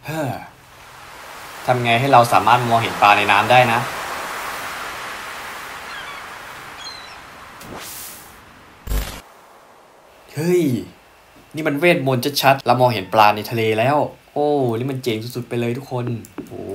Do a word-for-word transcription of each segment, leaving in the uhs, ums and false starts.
เฮ้อทำไงให้เราสามารถมองเห็นปลาในน้ำได้นะเฮ้ยนี่มันเวทมนต์ชัดๆเรามองเห็นปลาในทะเลแล้วโอ้นี่มันเจ๋งสุดๆไปเลยทุกคนโอ้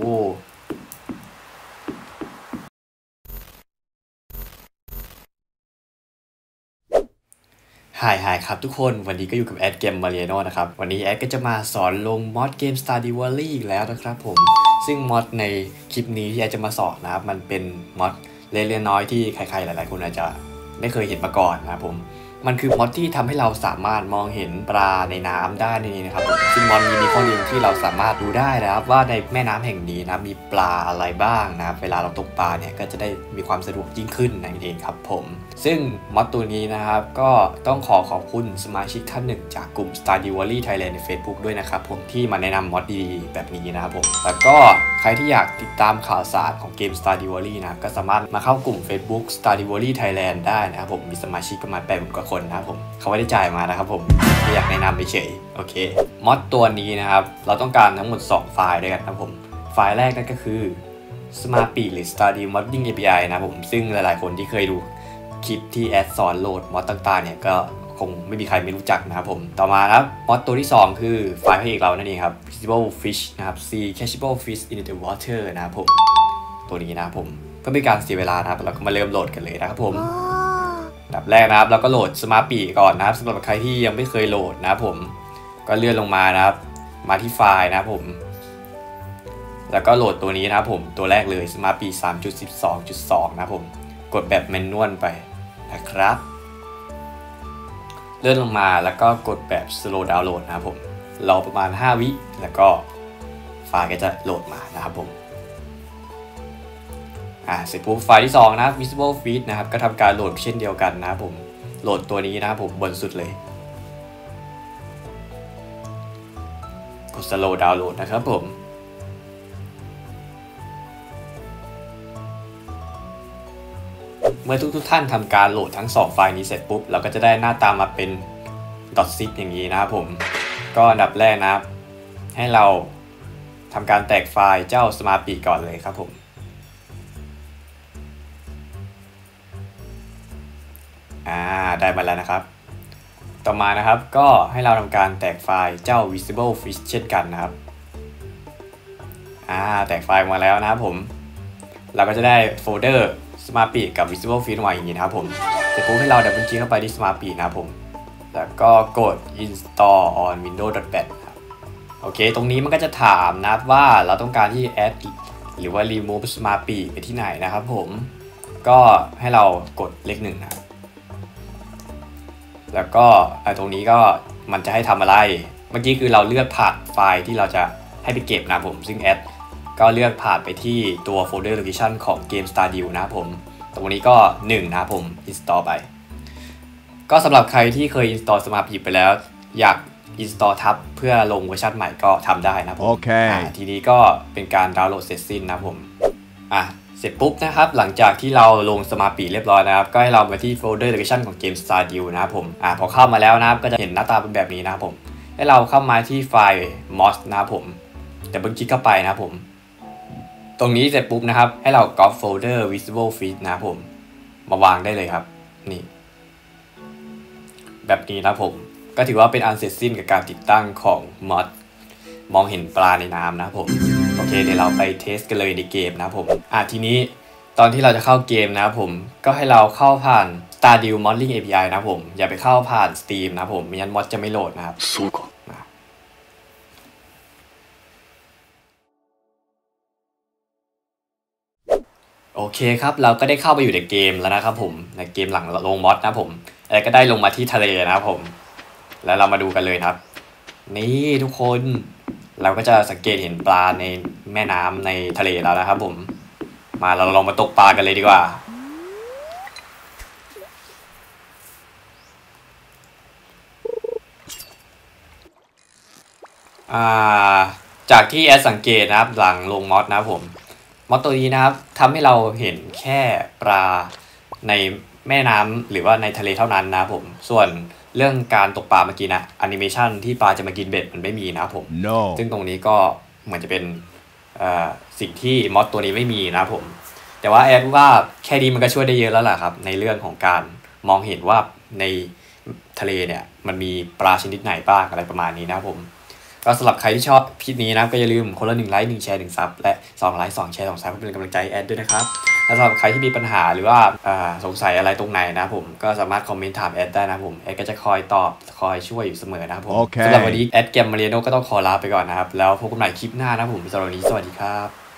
ฮายฮายครับทุกคนวันนี้ก็อยู่กับแอดเกมมาเรียโนนะครับวันนี้แอดก็จะมาสอนลงมอดเกม Stardew Valley อีกแล้วนะครับผมซึ่งมอดในคลิปนี้ที่แอดจะมาสอนนะครับมันเป็นมอดเล็กๆน้อยที่ใครๆหลายๆคนอาจจะไม่เคยเห็นมาก่อนนะครับผมมันคือมอดที่ทำให้เราสามารถมองเห็นปลาในน้ำได้นี่นะครับซึ่งมอดนี้มีข้อดีที่เราสามารถดูได้นะครับว่าในแม่น้ำแห่งนี้นะมีปลาอะไรบ้างนะครับเวลาเราตกปลาเนี่ยก็จะได้มีความสะดวกยิ่งขึ้นนั่นเองครับผมซึ่งมอดตัวนี้นะครับก็ต้องขอขอบคุณสมาชิกท่านหนึ่งจากกลุ่ม Stardew Valley Thailand ใน Facebook ด้วยนะครับผมที่มาแนะนำมอดดีๆแบบนี้นะครับผมแล้วก็ใครที่อยากติดตามข่าวสารของเกม Stardew Valley นะก็สามารถมาเข้ากลุ่ม Facebook Stardew Valley Thailand ได้นะครับผมมีสมาชิกประมาณแปดหมื่นกว่าคนนะครับผมเขาไม่ได้จ่ายมานะครับผมไม่อยากแนะนำไปเฉยโอเคมอดตัวนี้นะครับเราต้องการทั้งหมดสองไฟล์ด้วยกันนะครับผมไฟล์แรกนั่นก็คือ Smartpeak หรือ Stardew Modding เอ พี ไอ นะครับผมซึ่งหลายๆคนที่เคยดูคลิปที่แอดสอนโหลดมอดต่างๆเนี่ยก็คงไม่มีใครไม่รู้จักนะครับผมต่อมาครับมอดตัวที่สองคือไฟล์พระเอกเรานั่นเองครับ Visible Fish นะครับ See Catchable Fish in the Water นะครับผมตัวนี้นะครับผมเพื่อไม่การเสียเวลานะครับเราก็มาเริ่มโหลดกันเลยนะครับผมอันดับแรกนะครับเราก็โหลด Smartpeak ก่อนนะครับสำหรับใครที่ยังไม่เคยโหลดนะครับผมก็เลื่อนลงมานะครับมาที่ไฟล์นะครับผมแล้วก็โหลดตัวนี้นะครับผมตัวแรกเลย Smartpeak สามจุดสิบสองจุดสอง นะครับผมกดแบบแมนนวลไปนะครับเลื่อนลงมาแล้วก็กดแบบ slow download นะครับผมรอประมาณห้าวิแล้วก็ไฟล์ก็จะโหลดมานะครับผมอ่าเสร็จปุ๊บไฟล์ที่สองนะครับ visible feed นะครับก็ทำการโหลดเช่นเดียวกันนะครับผมโหลดตัวนี้นะครับผมบนสุดเลยกด slow download นะครับผมเมื่อทุกๆท่านทำการโหลดทั้งสองไฟล์นี้เสร็จปุ๊บเราก็จะได้หน้าตามาเป็น .zip อย่างนี้นะครับผมก็อันดับแรกนะครับให้เราทำการแตกไฟล์เจ้า Smartpeak ก่อนเลยครับผมอ่าได้มาแล้วนะครับต่อมานะครับก็ให้เราทำการแตกไฟล์เจ้า Visible Fish เช่นกันนะครับอ่าแตกไฟล์มาแล้วนะครับผมเราก็จะได้โฟลเดอร์ Smartpeak กับ Visible Fish มาอย่างนี้นะครับผมเสร็จปุ๊บให้เราดับเบิลคลิกเข้าไปที่ Smartpeak นะครับผมแล้วก็กด install on windows ดอท แบท ครับโอเคตรงนี้มันก็จะถามนะครับว่าเราต้องการที่ add หรือว่า remove Smartpeak ไปที่ไหนนะครับผมก็ให้เรากดเลขหนึ่งนะแล้วก็ตรงนี้ก็มันจะให้ทำอะไรเมื่อกี้คือเราเลือกผ่านไฟล์ที่เราจะให้ไปเก็บนะผมซึ่งแอดก็เลือกผ่านไปที่ตัวโฟลเดอร์ location ของเกม Stardew นะครับผมตรงนี้ก็หนึ่งนะครับผม install ไปก็สำหรับใครที่เคย install Smartpeak ไปแล้วอยาก install ทับเพื่อลงเวอร์ชันใหม่ก็ทำได้นะผมโอเคทีนี้ก็เป็นการดาวน์โหลดเสร็จสิ้นนะผมอ่ะเสร็จปุ๊บนะครับหลังจากที่เราลง Smartpeak เรียบร้อยนะครับก็ให้เรามาที่โฟลเดอร์ location ของเกม Stardew นะครับผมอ่ะพอเข้ามาแล้วนะครับก็จะเห็นหน้าตาเป็นแบบนี้นะครับผมให้เราเข้ามาที่ไฟล์ moss นะครับผมแต่เบิ่งคลิกเข้าไปนะครับผมตรงนี้เสร็จปุ๊บนะครับให้เราก๊อปโฟลเดอร์ visible feed นะครับผมมาวางได้เลยครับนี่แบบนี้นะผมก็ถือว่าเป็นอันเสร็จสิ้นกับการติดตั้งของมอดมองเห็นปลาในน้ำนะครับผมโอเคเดี๋ยวเราไปเทสกันเลยในเกมนะครับผมอ่ะทีนี้ตอนที่เราจะเข้าเกมนะครับผมก็ให้เราเข้าผ่าน Stardew Modding เอ พี ไอ นะครับผมอย่าไปเข้าผ่าน Steam นะครับผมไม่งั้นมอดจะไม่โหลดนะครับโอเคครับเราก็ได้เข้าไปอยู่ในเกมแล้วนะครับผมในเกมหลังลงมอดนะผมแล้วก็ได้ลงมาที่ทะเลนะครับผมแล้วเรามาดูกันเลยครับนี่ทุกคนเราก็จะสังเกตเห็นปลาในแม่น้ำในทะเลแล้วนะครับผมมาเราลองมาตกปลากันเลยดีกว่าอ่าจากที่แอดสังเกตนะครับหลังลงมอดนะครับผมมอดตัวนี้นะครับทำให้เราเห็นแค่ปลาในแม่น้ำหรือว่าในทะเลเท่านั้นนะครับผมส่วนเรื่องการตกปลาเมื่อกี้นะแอนิเมชันที่ปลาจะมากินเบ็ดมันไม่มีนะครับผม no. ซึ่งตรงนี้ก็เหมือนจะเป็นสิ่งที่มอดตัวนี้ไม่มีนะผมแต่ว่าแอดว่าแค่นี้มันก็ช่วยได้เยอะแล้วล่ะครับในเรื่องของการมองเห็นว่าในทะเลเนี่ยมันมีปลาชนิดไหนบ้างอะไรประมาณนี้นะผมก็สำหรับใครที่ชอบคลิปนี้นะก็อย่าลืมคนละหนึ่งไลค์หนึ่งแชร์หนึ่งซับและสองไลค์สองแชร์สองซับเพื่อเป็นกำลังใจแอดด้วยนะครับและสำหรับใครที่มีปัญหาหรือว่าสงสัยอะไรตรงไหนนะผมก็สามารถคอมเมนต์ถามแอดได้นะผมแอดก็จะคอยตอบคอยช่วยอยู่เสมอนะครับผม okay. สำหรับวันนี้แอดแกมมาเรียโนก็ต้องขอลาไปก่อนนะครับแล้วพบกันใหม่คลิปหน้านะผมสำหรับวันนี้สวัสดีครับ